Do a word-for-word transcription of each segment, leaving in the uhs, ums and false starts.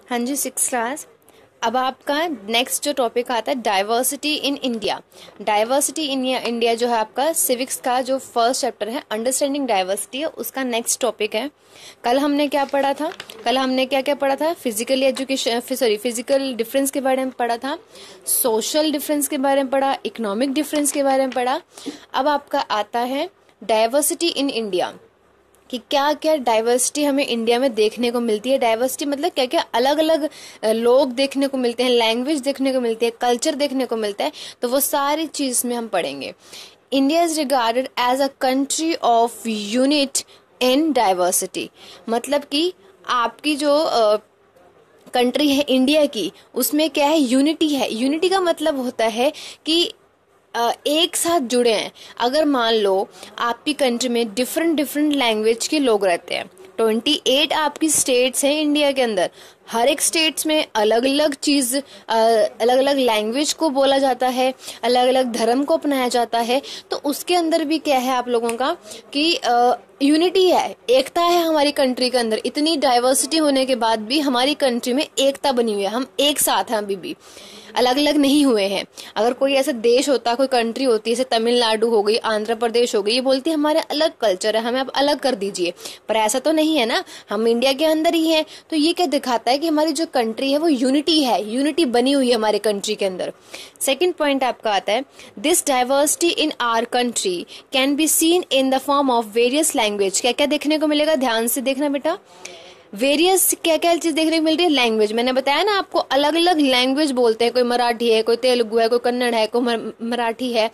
हाँ जी, six class. अब आपका नेक्स्ट जो टॉपिक आता है diversity in India. Diversity in India जो है आपका सिविक्स का जो फर्स्ट चैप्टर है, अंडरस्टैंडिंग डाइवर्सिटी है, उसका नेक्स्ट टॉपिक है। कल हमने क्या पढ़ा था? कल हमने क्या क्या पढ़ा था? Physical education sorry physical difference के बारे में पढ़ा था, सोशल डिफरेंस के बारे में पढ़ा, इकोनॉमिक डिफरेंस के बारे में पढ़ा। अब आपका आता है डाइवर्सिटी इन इंडिया कि क्या क्या डाइवर्सिटी हमें इंडिया में देखने को मिलती है। डाइवर्सिटी मतलब क्या क्या अलग अलग लोग देखने को मिलते हैं, लैंग्वेज देखने को मिलती है, कल्चर देखने को मिलता है, तो वो सारी चीज में हम पढ़ेंगे। India is regarded as a country of unit in diversity, मतलब कि आपकी जो कंट्री है इंडिया की, उसमें क्या है? यूनिटी है। यूनिटी का मतलब होता है कि एक साथ जुड़े हैं। अगर मान लो आपकी कंट्री में डिफरेंट डिफरेंट लैंग्वेज के लोग रहते हैं, अट्ठाईस आपकी स्टेट्स हैं इंडिया के अंदर, हर एक स्टेट्स में अलग अलग चीज, अलग अलग लैंग्वेज को बोला जाता है, अलग अलग धर्म को अपनाया जाता है, तो उसके अंदर भी क्या है आप लोगों का कि यूनिटी है, एकता है हमारी कंट्री के अंदर। इतनी डाइवर्सिटी होने के बाद भी हमारी कंट्री में एकता बनी हुई है, हम एक साथ हैं, अभी भी अलग अलग नहीं हुए हैं। अगर कोई ऐसा देश होता, कोई कंट्री होती है, जैसे तमिलनाडु हो गई, आंध्र प्रदेश हो गई, ये बोलती है हमारे अलग कल्चर है, हमें आप अलग कर दीजिए, पर ऐसा तो नहीं है ना, हम इंडिया के अंदर ही हैं। तो ये क्या दिखाता है कि हमारी जो कंट्री है वो यूनिटी है, यूनिटी बनी हुई है हमारे कंट्री के अंदर। सेकेंड पॉइंट आपका आता है this diversity in our country can be seen in the form of various language. क्या क्या देखने को मिलेगा? ध्यान से देखना बेटा। वेरियस क्या क्या चीज देखने को मिल रही है? लैंग्वेज। मैंने बताया ना आपको, अलग अलग लैंग्वेज बोलते हैं, कोई मराठी है, कोई तेलुगु है, कोई कन्नड़ है, कोई मराठी है,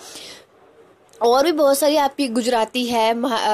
और भी बहुत सारी आपकी गुजराती है,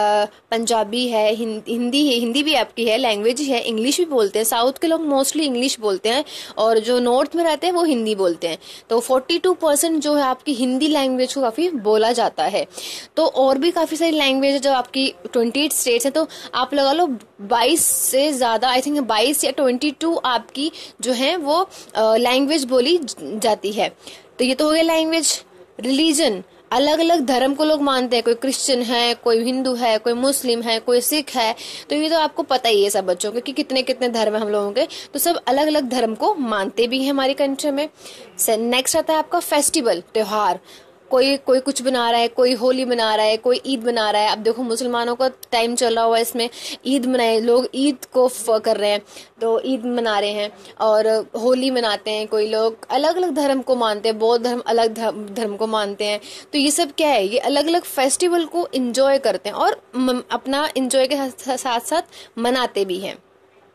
पंजाबी है, हिंदी है, हिंदी भी आपकी है, लैंग्वेज है, इंग्लिश भी बोलते हैं। साउथ के लोग मोस्टली इंग्लिश बोलते हैं और जो नॉर्थ में रहते हैं वो हिंदी बोलते हैं। तो बयालीस परसेंट जो है आपकी हिंदी लैंग्वेज को काफी बोला जाता है। तो और भी काफी सारी लैंग्वेज जो आपकी अट्ठाईस स्टेट्स है, तो आप लगा लो बाईस से ज्यादा, आई थिंक बाईस या बाईस आपकी जो है वो लैंग्वेज बोली जाती है। तो ये तो हो गया लैंग्वेज। रिलीजन, अलग अलग धर्म को लोग मानते हैं, कोई क्रिश्चियन है, कोई हिंदू है, कोई मुस्लिम है, कोई सिख है, तो ये तो आपको पता ही है सब बच्चों को कि कितने कितने धर्म है हम लोगों के, तो सब अलग अलग धर्म को मानते भी हैं हमारी कंट्री में। नेक्स्ट आता है आपका फेस्टिवल, त्योहार। कोई कोई कुछ बना रहा है, कोई होली मना रहा है, कोई ईद मना रहा है। अब देखो मुसलमानों का टाइम चल रहा हुआ है, इसमें ईद मनाए लोग, ईद को कर रहे हैं, तो ईद मना रहे हैं, और होली मनाते हैं। कोई लोग अलग अलग धर्म को मानते हैं, बौद्ध धर्म अलग धर्म को मानते हैं। तो ये सब क्या है? ये अलग अलग फेस्टिवल को एंजॉय करते हैं और अपना एंजॉय के साथ साथ मनाते भी हैं।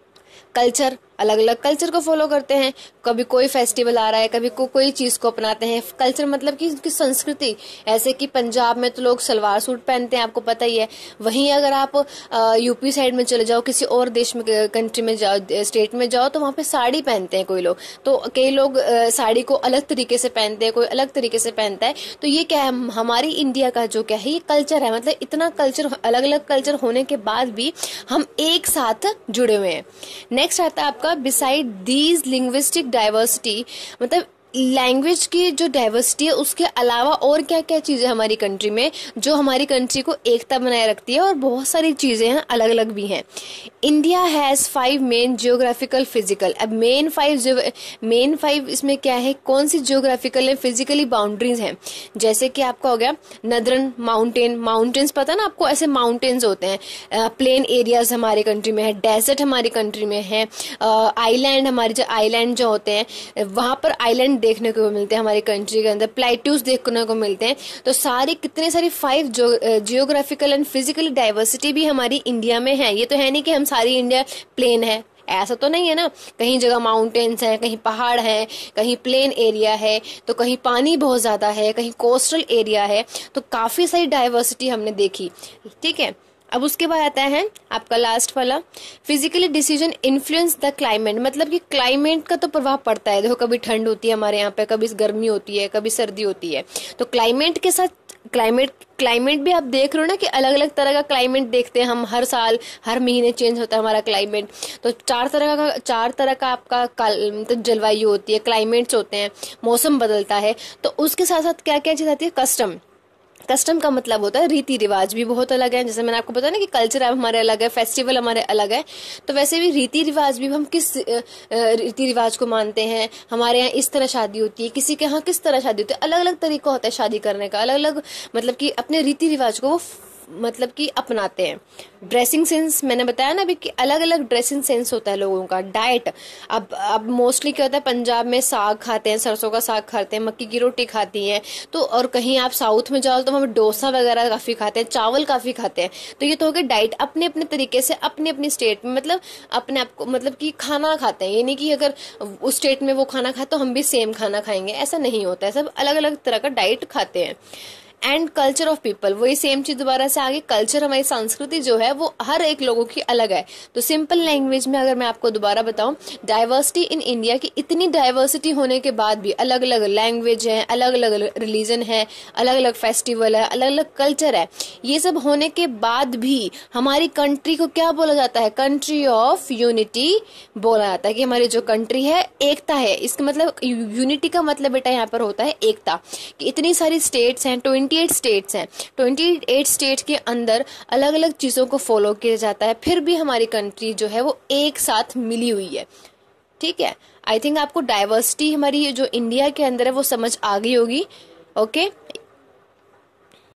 कल्चर, अलग अलग कल्चर को फॉलो करते हैं। कभी कोई फेस्टिवल आ रहा है, कभी को कोई चीज को अपनाते हैं। कल्चर मतलब कि उनकी संस्कृति, ऐसे कि पंजाब में तो लोग सलवार सूट पहनते हैं, आपको पता ही है। वहीं अगर आप यूपी साइड में चले जाओ, किसी और देश में, कंट्री में जाओ, स्टेट में जाओ, तो वहां पे साड़ी पहनते हैं कोई लोग। तो कई लोग साड़ी को अलग तरीके से पहनते हैं, कोई अलग तरीके से पहनता है। तो ये क्या है? हमारी इंडिया का जो क्या है, ये कल्चर है। मतलब इतना कल्चर, अलग अलग कल्चर होने के बाद भी हम एक साथ जुड़े हुए हैं। नेक्स्ट आता है आपका बिसाइड दीज लिंग्विस्टिक डाइवर्सिटी, मतलब लैंग्वेज की जो डाइवर्सिटी है उसके अलावा और क्या क्या चीजें हमारी कंट्री में जो हमारी कंट्री को एकता बनाए रखती है, और बहुत सारी चीजें हैं, अलग अलग भी हैं। India has five main geographical physical. अब मेन फाइव मेन फाइव इसमें क्या है? कौन सी जियोग्राफिकल है, फिजिकली बाउंड्रीज हैं? जैसे कि आपका हो गया नदरन माउंटेन, माउंटेन्स पता ना आपको, ऐसे माउंटेन्स होते हैं। प्लेन एरियाज हमारी कंट्री में है, डेजर्ट हमारी कंट्री में है, आइलैंड, हमारे जो आइलैंड जो होते हैं वहां पर आइलैंड देखने को मिलते हैं हमारी कंट्री के अंदर, प्लेट्यूज देखने को मिलते हैं। तो सारी कितने सारी five geographical and physical diversity भी हमारी इंडिया में है। ये तो है नहीं कि हम सारी इंडिया प्लेन है, ऐसा तो नहीं है ना। कहीं जगह माउंटेन्स हैं, कहीं पहाड़ हैं, कहीं प्लेन एरिया है, तो कहीं पानी बहुत ज्यादा है, कहीं कोस्टल एरिया है। तो काफी सारी डाइवर्सिटी हमने देखी, ठीक है। अब उसके बाद आता है आपका लास्ट वाला, physically decision influence the climate, मतलब कि क्लाइमेट का तो प्रभाव पड़ता है। देखो कभी ठंड होती है हमारे यहाँ पे, कभी गर्मी होती है, कभी सर्दी होती है, तो क्लाइमेट के साथ क्लाइमेट क्लाइमेट भी आप देख रहे हो ना कि अलग अलग तरह का क्लाइमेट देखते हैं हम, हर साल हर महीने चेंज होता है हमारा क्लाइमेट। तो चार तरह का चार तरह का आपका तो जलवायु होती है, क्लाइमेट्स होते हैं, मौसम बदलता है। तो उसके साथ साथ क्या क्या चीज आती है? कस्टम। कस्टम का मतलब होता है रीति रिवाज भी बहुत अलग है। जैसे मैंने आपको बताया ना कि कल्चर हमारे अलग है, फेस्टिवल हमारे अलग है, तो वैसे भी रीति रिवाज भी हम किस रीति रिवाज को मानते हैं। हमारे यहाँ इस तरह शादी होती है, किसी के यहाँ किस तरह शादी होती है, अलग अलग तरीका होता है शादी करने का, अलग अलग मतलब कि अपने रीति रिवाज को वो मतलब कि अपनाते हैं। ड्रेसिंग सेंस मैंने बताया ना अभी कि अलग अलग ड्रेसिंग सेंस होता है लोगों का। डाइट, अब अब मोस्टली क्या होता है, पंजाब में साग खाते हैं, सरसों का साग खाते हैं, मक्की की रोटी खाती हैं, तो और कहीं आप साउथ में जाओ तो वहाँ डोसा वगैरह काफी खाते हैं, चावल काफी खाते हैं। तो ये तो हो गया डाइट, अपने अपने तरीके से अपने अपने स्टेट में मतलब अपने आप को मतलब कि खाना खाते हैं। ये नहीं कि अगर उस स्टेट में वो खाना खाए तो हम भी सेम खाना खाएंगे, ऐसा नहीं होता है। सब अलग अलग तरह का डाइट खाते हैं। एंड कल्चर ऑफ पीपल, वही सेम चीज दोबारा से आगे, कल्चर हमारी संस्कृति जो है वो हर एक लोगों की अलग है। तो सिंपल लैंग्वेज में अगर मैं आपको दोबारा बताऊं, डाइवर्सिटी इन इंडिया की इतनी डाइवर्सिटी होने के बाद भी अलग अलग लैंग्वेज है, अलग अलग रिलीजन है, अलग अलग फेस्टिवल है, अलग अलग कल्चर है, ये सब होने के बाद भी हमारी कंट्री को क्या बोला जाता है, कंट्री ऑफ यूनिटी बोला जाता है। कि हमारी जो कंट्री है एकता है। इसका मतलब यूनिटी का मतलब बेटा यहाँ पर होता है एकता। कि इतनी सारी स्टेट्स हैं, अट्ठाईस स्टेट्स हैं, अट्ठाईस स्टेट के अंदर अलग अलग चीजों को फॉलो किया जाता है, फिर भी हमारी कंट्री जो है वो एक साथ मिली हुई है। ठीक है, आई थिंक आपको डाइवर्सिटी हमारी जो इंडिया के अंदर है वो समझ आ गई होगी। ओके,